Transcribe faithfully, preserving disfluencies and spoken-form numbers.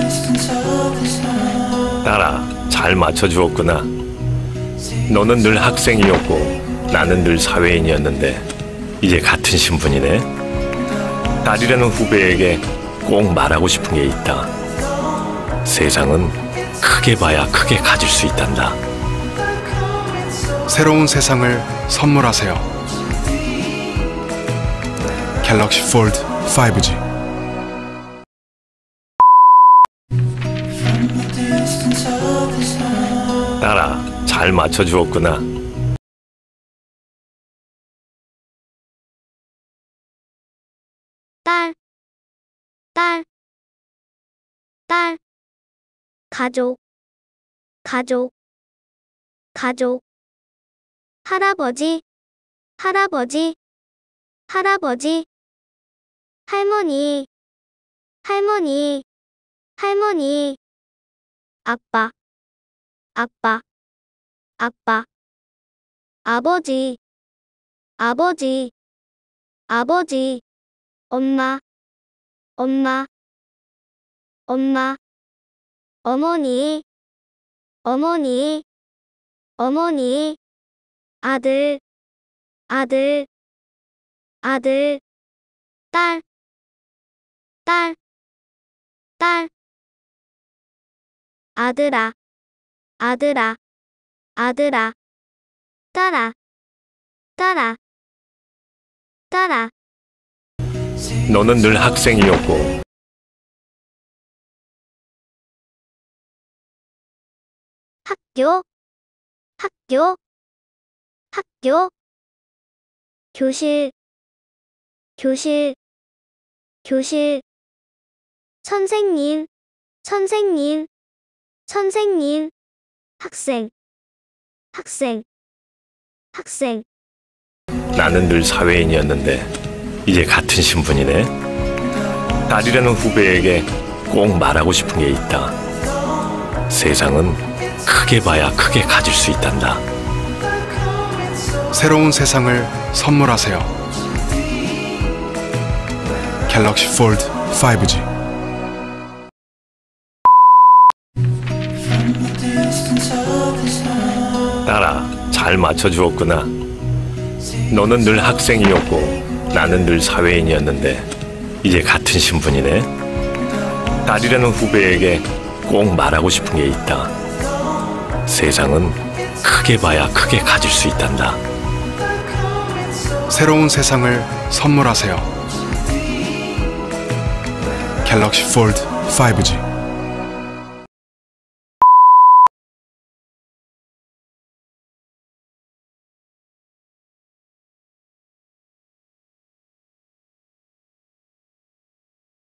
딸아, 잘 맞춰주었구나. 너는 늘 학생이었고 나는 늘 사회인이었는데 이제 같은 신분이네. 딸이라는 후배에게 꼭 말하고 싶은 게 있다. 세상은 크게 봐야 크게 가질 수 있단다. 새로운 세상을 선물하세요. 갤럭시 폴드 파이브 지. 딸아, 잘 맞춰주었구나. 딸, 딸, 딸, 가족, 가족, 가족, 할아버지, 할아버지, 할아버지, 할머니, 할머니, 할머니, 아빠, 아빠, 아빠, 아버지, 아버지, 아버지, 엄마, 엄마, 엄마, 어머니, 어머니, 어머니, 아들, 아들, 아들, 딸, 딸, 딸, 아들아, 아들아, 아들아, 딸아, 딸아, 딸아. 너는 늘 학생이었고 학교, 학교, 학교, 교실, 교실, 교실, 선생님, 선생님, 선생님, 학생, 학생, 학생. 나는 늘 사회인이었는데 이제 같은 신분이네. 딸이라는 후배에게 꼭 말하고 싶은 게 있다. 세상은 크게 봐야 크게 가질 수 있단다. 새로운 세상을 선물하세요. 갤럭시 폴드 파이브 지. 딸아, 잘 맞춰주었구나. 너는 늘 학생이었고 나는 늘 사회인이었는데 이제 같은 신분이네. 딸이라는 후배에게 꼭 말하고 싶은 게 있다. 세상은 크게 봐야 크게 가질 수 있단다. 새로운 세상을 선물하세요. 갤럭시 폴드 파이브 지.